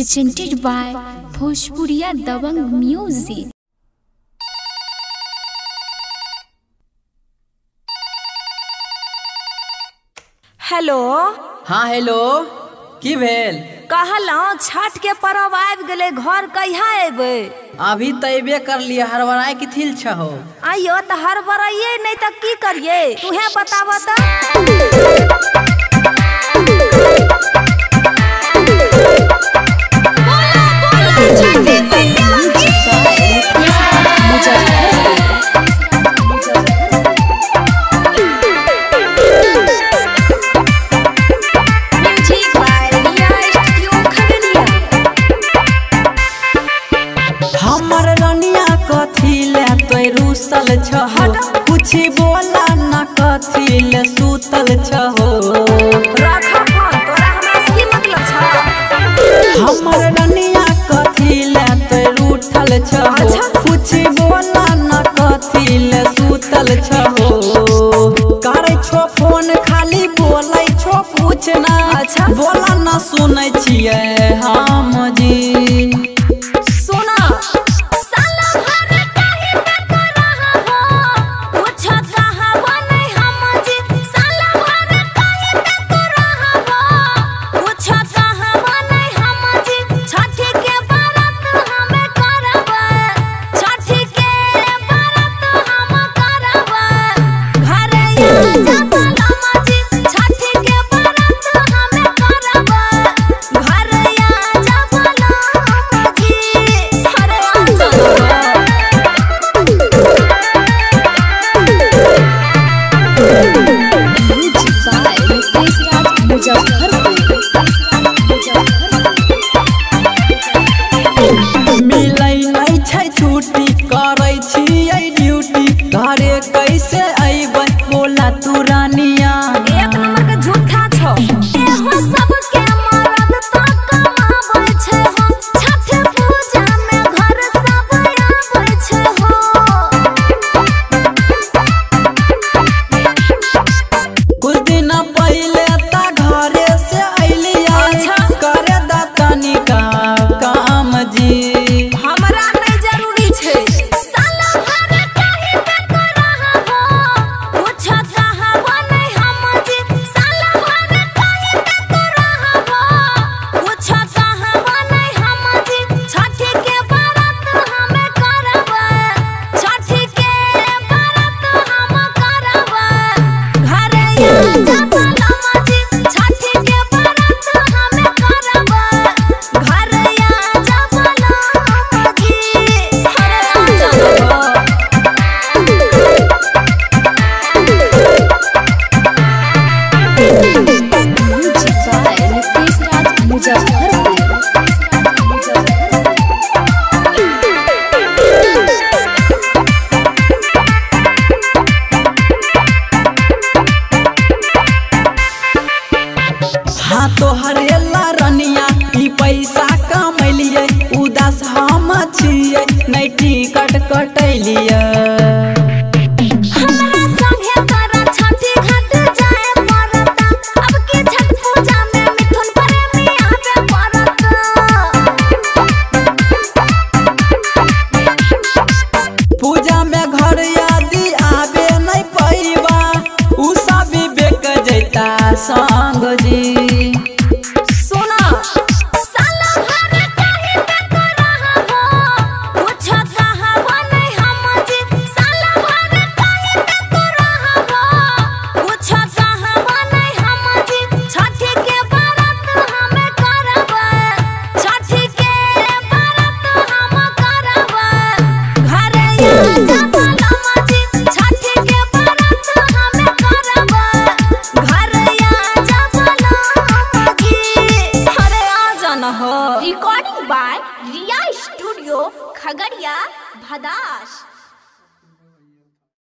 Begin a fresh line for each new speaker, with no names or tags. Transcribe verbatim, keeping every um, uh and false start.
presented by Bhojpuriya Dabang Music।
Hello.
हाँ hello, की भेल?
कहला छठ के पर्व आबि गेले, घर कहिया एबे?
अभी तो एबे कर लिए, हरबराए की थिल छहो।
आइयो तो हरबराइए नहीं तो की करिए, तुहे बताव त।
हमर रनिया कथी ले तोय रूसल छहो, कुछ बोला न कथी ले सुतल छहो।
रखा फोन, तोरा हमरा से की मतलब छ?
हमर रनिया कथी ले तोय रूठल छहो, कुछ बोला न कथी ले सुतल छहो। करे छो फोन खाली बोलै छो, पूछना अच्छा बोला न सुनै छियै हम जी। मिलै नहीं छै छुट्टी, करै छियै ड्यूटी, घरे कैसे अइबै बोला तू रानिया।
एक नंबर के झूठा छौ। एहो सब के मरद त कमाबै छै हो, छठ पूजा में घर सब आबै छै हो।
कुछ दिन पहले त घरे से अइलिया, करे दा तनिका काम जी।
हमरा नहीं जरूरी छै, साला घर काहे पे तोरा हो, पूछ कहावा नहीं हम जी। साला घर काहे पे तोरा हो, पूछ कहावा नहीं हम जी। छठ के व्रत हमें करबै, छठ के व्रत हम करबै, घरे आ जा जी। छठ के व्रत हमें करबै, घरे आ जा जी। हरे आ जा
हाँ तो हरेला रनिया ई पैसा कमैलिए, उदास हम छियै नहीं टिकट कटैलिए।
हमरा संगे तोरा छठी घाट जाए पड़ता, अब के छठ पूजा में मिथुन प्रेमी आवे पड़ता।
पूजा में घर यदि आवे नहीं पैबा, उ सब बेक जैता संग जी।
सुना साला घर काहे पे तोरा हो, पूछ कहावा नहीं हम जी। साला घर काहे पे तोरा हो, पूछ कहावा नहीं हम जी। छठ के व्रत हमें करबै, छठ के व्रत हम करबै, घरे आ जा जी। छठ के व्रत हमें करबै, घरे आ जा जी। हरे आ जाना हो।
Recording by Riya Studio, Khagariya, Bhadash।